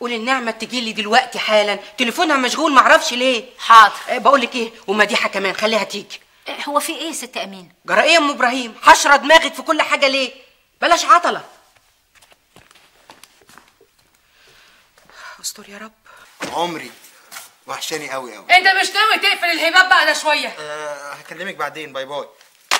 قولي النعمه تجي لي دلوقتي حالا، تليفونها مشغول معرفش ليه. حاضر. بقول لك ايه، ومديحه كمان خليها تيجي. هو في ايه يا ست امينه؟ جرى ايه يا ام ابراهيم؟ حشره دماغك في كل حاجه ليه؟ بلاش عطله. استر يا رب. عمري وحشاني قوي قوي. انت مش ناوي تقفل الهباب بقى ده شويه؟ هكلمك بعدين، باي باي.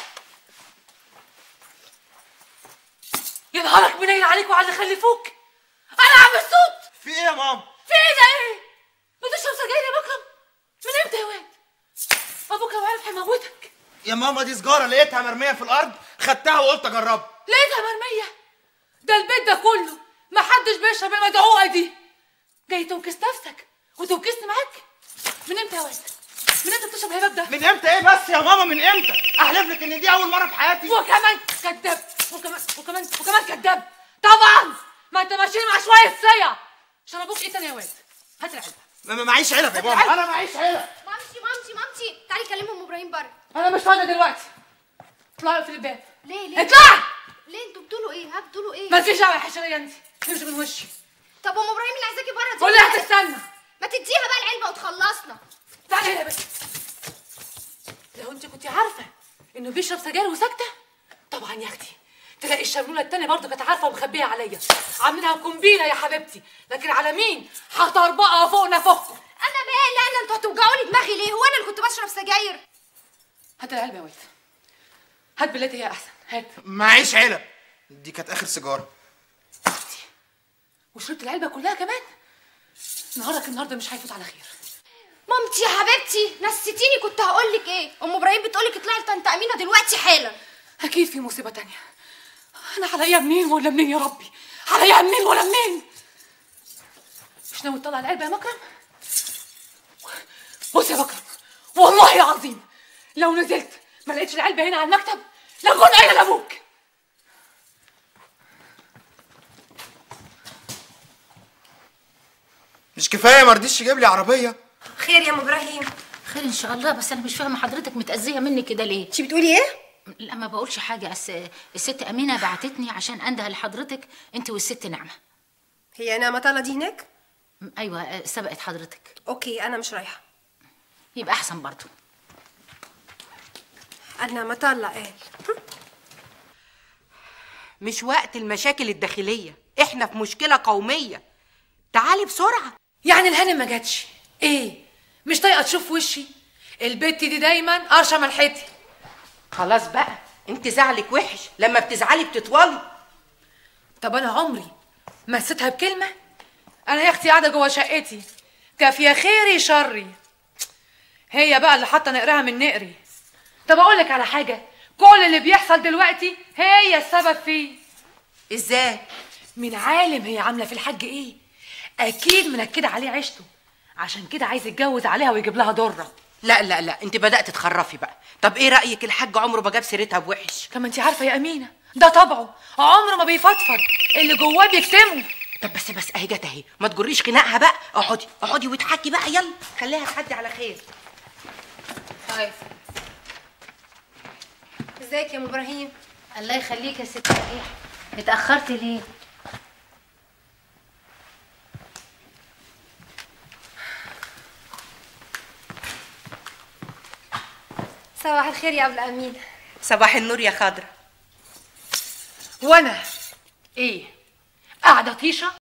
يا نهارك منيل عليك وعلى اللي خلفوك. انا عم الصوت. في ايه يا ماما؟ في ايه ده ايه؟ بتشرب سجاير يا مكرم؟ من امتى يا واد؟ ابوك لو عرف هيموتك. يا ماما دي سجاره لقيتها مرميه في الارض، خدتها وقلت اجربها. لقيتها مرميه؟ ده البيت ده كله محدش بيشرب المدعوقه دي. جاي توكس نفسك وتوكسني معاك؟ من امتى يا واد؟ من امتى بتشرب الهباب ده؟ من امتى ايه بس يا ماما؟ من امتى؟ احلف لك ان دي اول مره في حياتي. وكمان كذاب، وكمان كذاب. طبعا ما انت ماشيين مع شويه صيع. شربوك ايه تاني يا واد؟ هات العلبه. معيش علب يا ماما، انا معيش علب. مامتي تعالي كلمي ام ابراهيم بره. انا مش فاضيه دلوقتي. اطلعي في الباب. ليه؟ اطلعي. ليه انتوا بتقولوا ايه؟ بتقولوا ايه؟ مالكيش دعوه يا حشريه انت، تمشي من وشي. طب ام ابراهيم اللي عايزاكي بره دي. قولي هتستنى. ما تديها بقى العلبه وتخلصنا. تعالي هنا يا بنت. لو انت كنت عارفه انه بيشرب سجاير وساكته، طبعا يا اختي تلاقي الشملوله التانيه برضه كانت عارفه ومخبيه عليا، عاملينها كومبينه يا حبيبتي، لكن على مين؟ هطربقها فوق نفخكم. انا مالي انتوا هتوجعوا لي دماغي ليه؟ هو انا اللي كنت بشرب سجاير؟ هات العلبه يا ولد. هات بلاتي هي احسن، هات. معيش علب، دي كانت اخر سيجاره. وشربت العلبه كلها كمان؟ نهارك النهارده مش هيفوت على خير. مامتي يا حبيبتي نسيتيني، كنت هقول لك ايه. ام ابراهيم بتقولك اطلعي لطنط امينه دلوقتي حالا. اكيد في مصيبه تانيه. انا هلاقيها منين ولا منين يا ربي؟ هلاقيها منين ولا منين؟ مش ناوي تطلع العلبه يا مكرم؟ بص يا مكرم، والله العظيم لو نزلت ما لقيتش العلبه هنا على المكتب لكون قايله لابوك. مش كفايه ما رضيش يجيب لي عربيه؟ خير يا ام ابراهيم؟ خير ان شاء الله، بس انا مش فاهمه حضرتك متاذيه مني كده ليه؟ انت بتقولي ايه؟ لا ما بقولش حاجه، الست امينه بعتتني عشان انده لحضرتك انت والست نعمه. هي نعمة طالة دي هناك؟ ايوه سبقت حضرتك. اوكي انا مش رايحة. يبقى احسن برضو. نعمة طالة قال مش وقت المشاكل الداخليه، احنا في مشكله قوميه. تعالي بسرعه. يعني الهانم ما جاتش؟ ايه مش طايقه تشوف وشي؟ البت دي دايما قرشه ملحتي. خلاص بقى، انت زعلك وحش، لما بتزعلي بتطولي. طب انا عمري مسيتها بكلمه؟ انا يا اختي قاعده جوه شقتي كافيه خيري شري، هي بقى اللي حاطه نقرها من نقري. طب اقول لك على حاجه، كل اللي بيحصل دلوقتي هي السبب فيه. ازاي؟ من عالم هي عامله في الحاج ايه؟ اكيد منكده عليه عيشته، عشان كده عايز يتجوز عليها ويجيب لها ضره. لا لا لا، انت بدأت تتخرفي بقى. طب ايه رأيك الحاج عمره ما جاب سيرتها بوحش؟ طب ما انت عارفه يا امينه ده طبعه، عمره ما بيفضفض، اللي جواه بيكتمه. طب بس اهي جت اهي، ما تجريش خناقها بقى. اقعدي واضحكي بقى، يلا خليها تعدي على خير. طيب ازيك يا ام ابراهيم؟ الله يخليك يا ست مديحه، اتاخرتي ليه؟ صباح الخير يا ابو الامين. صباح النور يا خضرة. وانا ايه قاعده طيشه